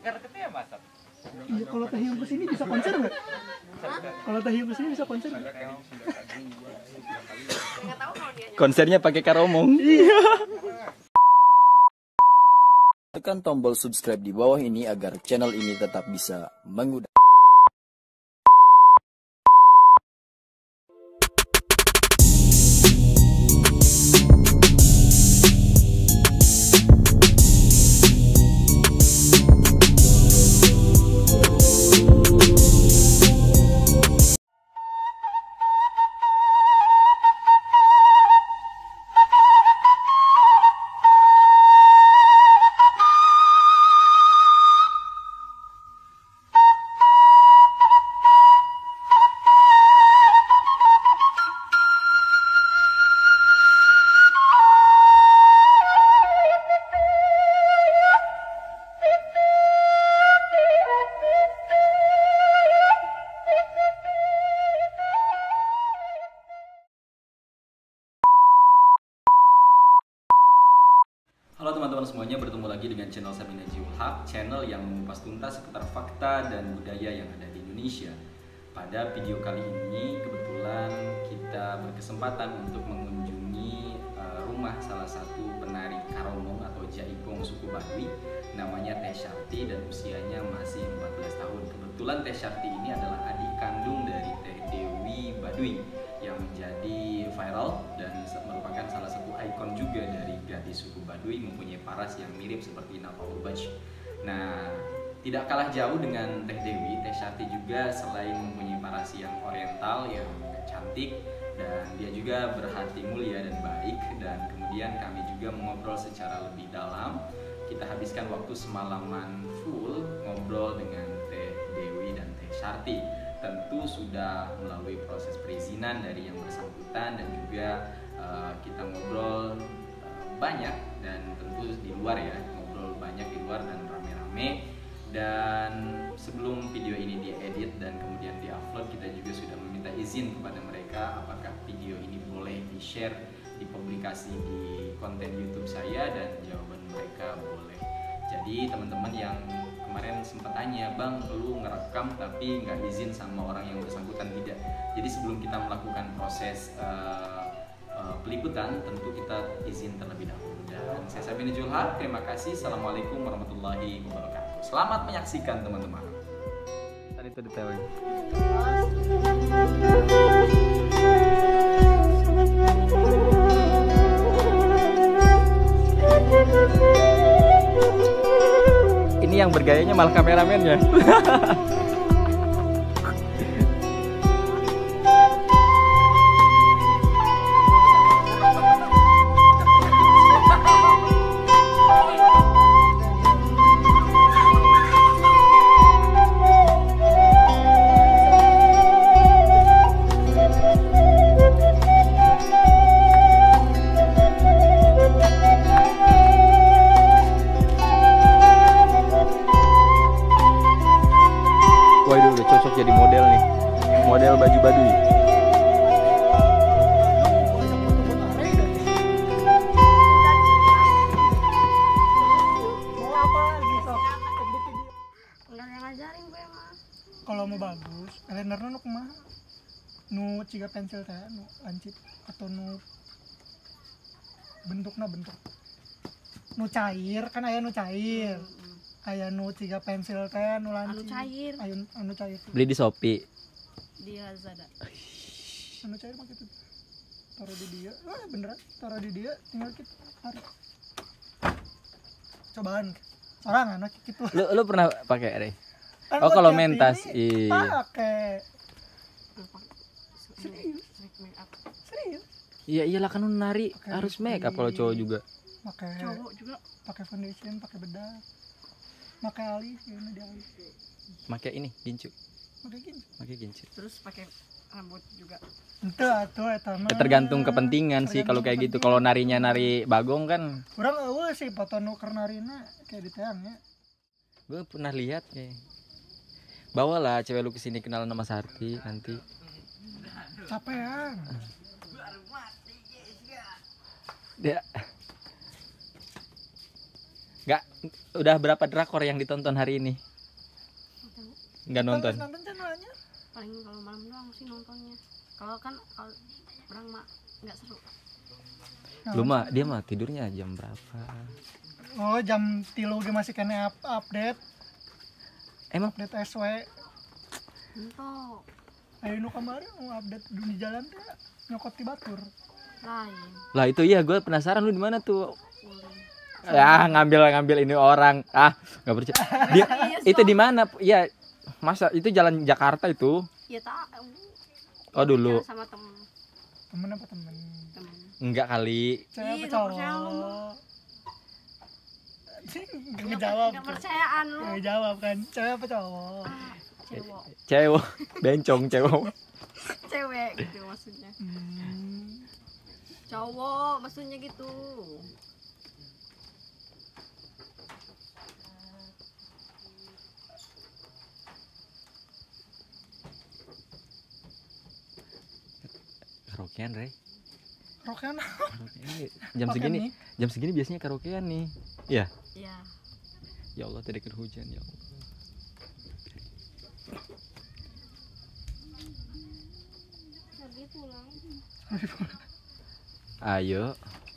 deket-deketnya ya masak. Iya, kalau Tahyung kesini bisa konser nggak? Kalau Tahyung kesini bisa konser nggak? Konsernya pakai karomong. Iya. Tekan tombol subscribe di bawah ini agar channel ini tetap bisa mengudara. Halo teman-teman semuanya, bertemu lagi dengan channel Sabina Jiwulhaq, channel yang mengupas tuntas seputar fakta dan budaya yang ada di Indonesia. Pada video kali ini kebetulan kita berkesempatan untuk mengunjungi rumah salah satu penari karomong atau jaipong suku Baduy, namanya Teh Syarti dan usianya masih 14 tahun. Kebetulan Teh Syarti ini adalah adik kandung dari Teh Dewi Baduy yang menjadi viral dan merupakan salah satu ikon juga dari gadis suku Baduy, mempunyai paras yang mirip seperti Napa Urbaj. Nah, tidak kalah jauh dengan Teh Dewi, Teh Syarti juga selain mempunyai paras yang oriental, yang cantik, dan dia juga berhati mulia dan baik. Dan kemudian kami juga mengobrol secara lebih dalam. Kita habiskan waktu semalaman full ngobrol dengan Teh Dewi dan Teh Syarti. Tentu sudah melalui proses perizinan dari yang bersangkutan dan juga kita ngobrol banyak dan tentu di luar ya, ngobrol banyak di luar dan rame-rame. Dan sebelum video ini diedit dan kemudian diupload, kita juga sudah meminta izin kepada mereka apakah video ini boleh di-share, dipublikasi di konten YouTube saya, dan jawaban mereka boleh. Jadi teman-teman yang kemarin sempat tanya, bang lu ngerekam tapi nggak izin sama orang yang bersangkutan, tidak. Jadi sebelum kita melakukan proses peliputan tentu kita izin terlebih dahulu. Dan saya Sabina Jiwulhaq, terima kasih. Assalamualaikum warahmatullahi wabarakatuh. Selamat menyaksikan teman-teman. Tadi itu detailnya. Ini yang bergayanya malah kameramennya. Wah, itu udah cocok jadi model nih, model baju Baduy. Mau apa gitu? Ngajarin gue mah. Kalau mau bagus, eyelinernya nu kumaha? Nu ciga pensil teh, nu lancip atau nu bentuk. Nu cair, kan aya nu cair. Aya nu ciga pensil teh, nu lancip. Anu cair. Beli di Shopee. Di Lazada. Anu cair mah gitu. Taruh di dia. Wah, beneran. Taruh di dia, tinggal kita tarik. Cobaan. Sorangan anak gitu. Lu pernah pakai, Rey? Kan Oh, gua kalau tiap mentas, ini pakai. Serius? Serius. Iya iyalah, kan lu nari Pakai harus lipstick. make up kalau cowok juga. Pakai Cowok juga. pakai foundation, pakai bedak. Pakai alis, gimana di alis. Pakai ini gincu, Pakai gini. pakai gincu. Terus pakai rambut juga. Ente atuh eta mah. Tergantung kepentingan sih kalau kayak gitu. Kalau narinya nari bagong kan, Urang eueuh sih foto nu keur narina kayak di teang ya. gue pernah lihat kayak. Bawalah cewek lu kesini kenalan sama Sarti nanti. Capean. Dia nggak udah berapa drakor yang ditonton hari ini? Nggak nonton. Nonton channelnya. Paling kalau malam doang sih nontonnya. Kalau orang mah nggak seru. Lu mah dia mah tidurnya jam berapa? Oh, jam 3 ge masih kena update. Emang Update SW. Entok. Ayo nu kemarin mau update di jalan teh nyokot di batur. Lain. lah itu ya, gue penasaran lu di mana tuh? Boleh. Ya ngambil ini orang. Nggak percaya. Dia itu di mana? Ya masa itu jalan Jakarta itu? Ya tahu. Oh dulu. Jalan sama temen. Temen apa temen? Temen. Enggak kali. Cewek apa Ih, cowok? gak percaya lu, Gak ngejawab. Gak percayaan lu. Gak ngejawab kan. Cewek apa cowok? Cewek. Cewek, bencong cewek. Cewek gitu maksudnya. Cowok maksudnya gitu. Karaokean, Rey. Rokan. Karaokean. Jam Makan segini, nih. jam segini biasanya karaokean nih. Iya. Ya. Ya Allah, tidak kena hujan ya Allah. Lagi pulang. Ayo.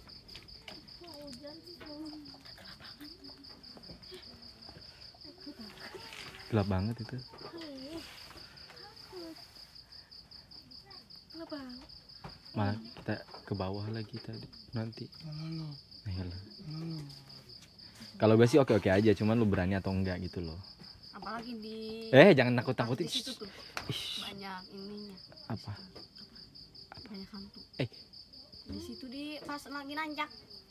Gelap banget itu. Malah kita ke bawah lagi tadi nanti. Ayolah. Kalau gue sih oke-oke aja, cuman lu berani atau enggak gitu loh. Apalagi di Jangan nakut-nakutin. di situ tuh banyak ininya. Apa? Banyak hantu. Eh. Di situ di pas lagi nanjak.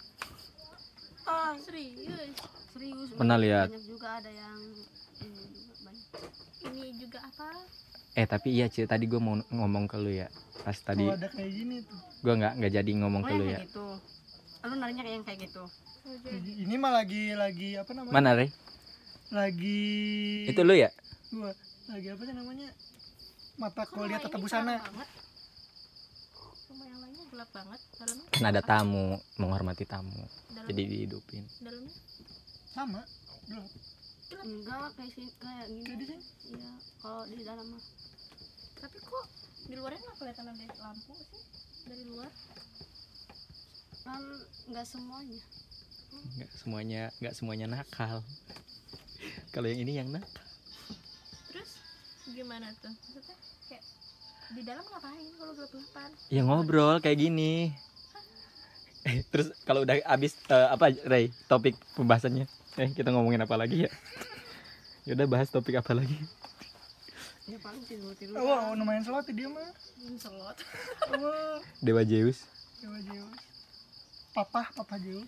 Serius. Serius. Pernah lihat? Banyak juga ada yang ini juga banyak. Ini juga apa? Tapi iya Ci, tadi gue mau ngomong ke lu ya. Pas tadi Kalau ada kayak gini tuh. gue nggak jadi ngomong ke yang lu kayak ya. gitu. Lu narinya kayak yang kayak gitu. Ini mah lagi apa namanya? Mana, Rey? Lagi Itu lu ya? gua lagi apa sih namanya? Mata kuliah tata busana. Rumah yang lainnya gelap banget. Dalamnya Kan ada tamu, menghormati tamu. dalam, Jadi dihidupin. dalamnya Sama. Gelap. enggak kayak kayak gini. Kayak di sini. Iya, kalau di dalam mah. Tapi kok di luarnya nggak kelihatan ada lampu sih dari luar? Kan nggak semuanya. Nggak semuanya nakal. Kalau yang ini yang nakal. Terus gimana tuh? Maksudnya kayak di dalam ngapain kalau gelap-gelapan? Ya ngobrol kayak gini. Terus kalau udah habis apa Rey topik pembahasannya? Kita ngomongin apa lagi ya? Ya udah bahas topik apa lagi? Ya paling tidur-tidur. Oh, lumayan slot dia mah. Selot. Oh, Dewa Zeus. Dewa Zeus. Papa Zeus.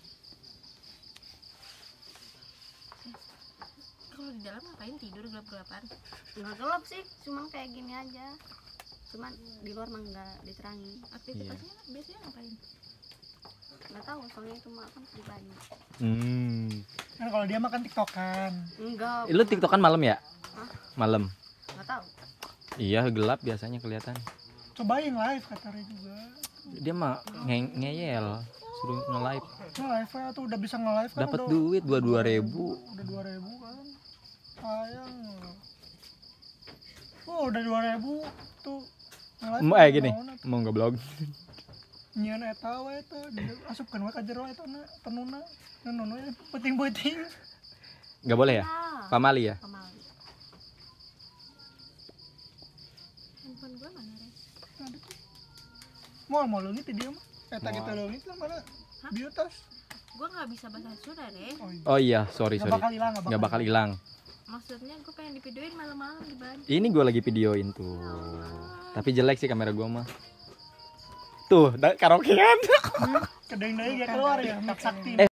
Kalau di dalam ngapain tidur gelap-gelapan? Nggak gelap sih, cuman kayak gini aja. Cuman di luar mah nggak diterangi. Aktivitasnya biasanya ngapain? Nggak tahu, soalnya itu mah kan pribadi. Kan kalau dia makan tiktokan. Enggak. Lu tiktokan malam ya? Hah? Malam. Nggak tahu. Iya gelap biasanya kelihatan. Cobain live kata Ray juga. Dia mah ngeyel, suruh nge-live. Nge-live tuh udah bisa nge-live kan. Dapat udah, duit 22.000. Udah 2.000 kan. Sayang. Oh, udah 2.000 tuh. Nge-live Gini, naon atuh. mau nge-vlog. Nyian eta we teh asupkeun we ka jero eta na tenuna. Nunu ya penting-penting. Nggak boleh ya? Ah, Pamali ya? pamali. Handphone gua mana, Re? Mau leungit dia mah. Eta gitu leungit kan mana? Di atas. Gua nggak bisa bahasa Sunda, Re. Oh, iya. Oh iya, sorry. Nggak bakal hilang, Nggak bakal hilang. Maksudnya gua pengen divideoin malam-malam di Bandung. Ini gue lagi videoin tuh. Tapi jelek sih kamera gue mah. Tuh, karaokean. Kedeng deui ge keluar ya, Mak Sakti.